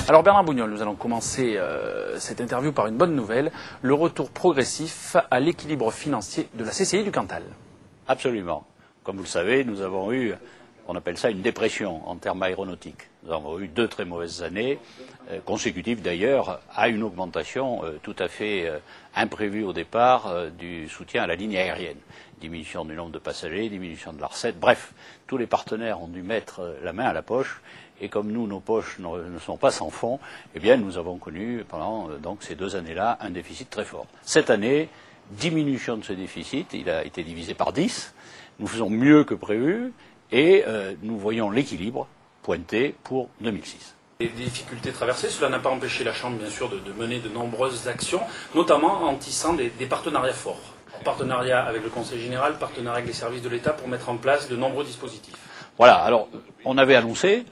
Alors Bernard Bougnol, nous allons commencer cette interview par une bonne nouvelle, le retour progressif à l'équilibre financier de la CCI du Cantal. Absolument. Comme vous le savez, nous avons eu, on appelle ça une dépression en termes aéronautiques. Nous avons eu 2 très mauvaises années, consécutives d'ailleurs à une augmentation tout à fait imprévue au départ du soutien à la ligne aérienne. Diminution du nombre de passagers, diminution de la recette, bref, tous les partenaires ont dû mettre la main à la poche. Et comme nous, nos poches ne sont pas sans fond, eh bien, nous avons connu pendant donc ces 2 années-là un déficit très fort. Cette année, diminution de ce déficit, il a été divisé par 10. Nous faisons mieux que prévu et nous voyons l'équilibre pointé pour 2006. Les difficultés traversées, cela n'a pas empêché la Chambre, bien sûr, de mener de nombreuses actions, notamment en tissant des partenariats forts. Partenariat avec le Conseil général, partenariat avec les services de l'État pour mettre en place de nombreux dispositifs. Voilà, alors on avait annoncé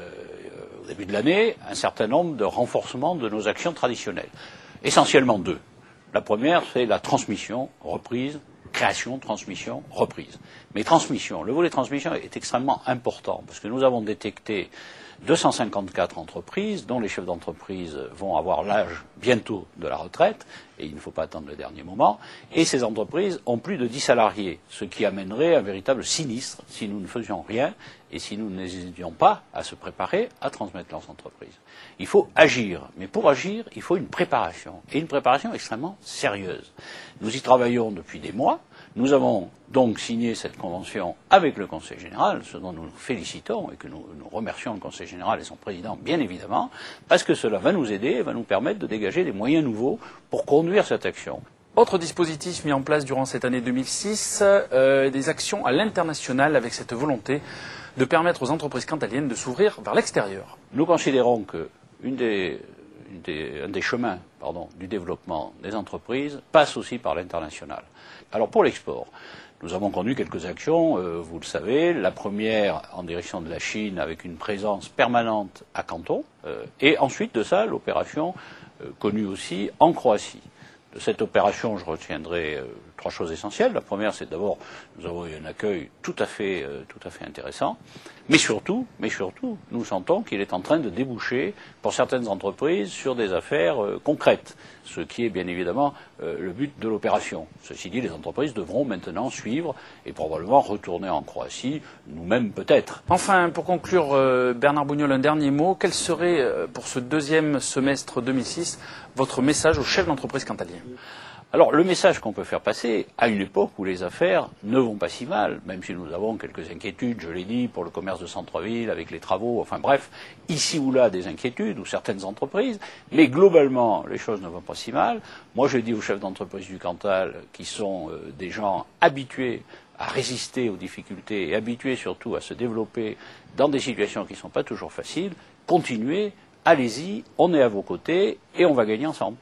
au début de l'année un certain nombre de renforcements de nos actions traditionnelles. Essentiellement 2. La première, c'est la transmission, reprise, création, transmission, reprise. Mais transmission, le volet transmission est extrêmement important parce que nous avons détecté 254 entreprises dont les chefs d'entreprise vont avoir l'âge bientôt de la retraite, et il ne faut pas attendre le dernier moment, et ces entreprises ont plus de 10 salariés, ce qui amènerait un véritable sinistre si nous ne faisions rien et si nous n'hésitions pas à se préparer à transmettre leurs entreprises. Il faut agir, mais pour agir, il faut une préparation, et une préparation extrêmement sérieuse. Nous y travaillons depuis des mois. Nous avons donc signé cette convention avec le Conseil général, ce dont nous nous félicitons et que nous remercions le Conseil général et son président, bien évidemment, parce que cela va nous aider et va nous permettre de dégager des moyens nouveaux pour conduire cette action. Autre dispositif mis en place durant cette année 2006, des actions à l'international avec cette volonté de permettre aux entreprises cantaliennes de s'ouvrir vers l'extérieur. Nous considérons que un des chemins du développement des entreprises passe aussi par l'international. Alors pour l'export, nous avons conduit quelques actions, vous le savez. La première en direction de la Chine avec une présence permanente à Canton, et ensuite de ça l'opération connue aussi en Croatie. De cette opération, je retiendrai 3 choses essentielles. La première, c'est d'abord, nous avons eu un accueil tout à fait intéressant. Mais surtout, nous sentons qu'il est en train de déboucher pour certaines entreprises sur des affaires concrètes, ce qui est bien évidemment le but de l'opération. Ceci dit, les entreprises devront maintenant suivre et probablement retourner en Croatie, nous-mêmes peut-être. Enfin, pour conclure, Bernard Bougnol, un dernier mot. Quel serait, pour ce 2e semestre 2006, votre message aux chefs d'entreprise cantaliens ? Alors, le message qu'on peut faire passer, à une époque où les affaires ne vont pas si mal, même si nous avons quelques inquiétudes, je l'ai dit, pour le commerce de centre-ville, avec les travaux, enfin bref, ici ou là des inquiétudes, ou certaines entreprises, mais globalement, les choses ne vont pas si mal. Moi, je dis aux chefs d'entreprise du Cantal, qui sont des gens habitués à résister aux difficultés et habitués surtout à se développer dans des situations qui ne sont pas toujours faciles, continuez, allez-y, on est à vos côtés et on va gagner ensemble.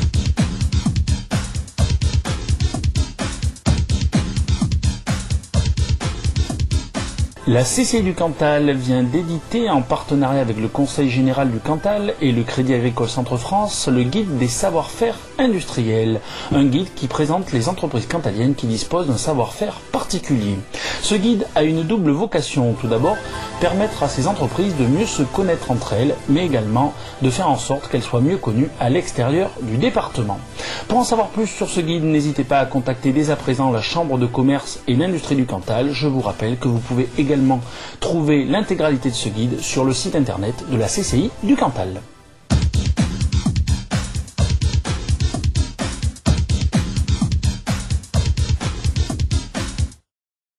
La CCI du Cantal vient d'éditer, en partenariat avec le Conseil général du Cantal et le Crédit agricole Centre-France, le guide des savoir-faire industriels. Un guide qui présente les entreprises cantaliennes qui disposent d'un savoir-faire particulier. Ce guide a une double vocation. Tout d'abord, permettre à ces entreprises de mieux se connaître entre elles, mais également de faire en sorte qu'elles soient mieux connues à l'extérieur du département. Pour en savoir plus sur ce guide, n'hésitez pas à contacter dès à présent la Chambre de commerce et l'industrie du Cantal. Je vous rappelle que vous pouvez également trouver l'intégralité de ce guide sur le site internet de la CCI du Cantal.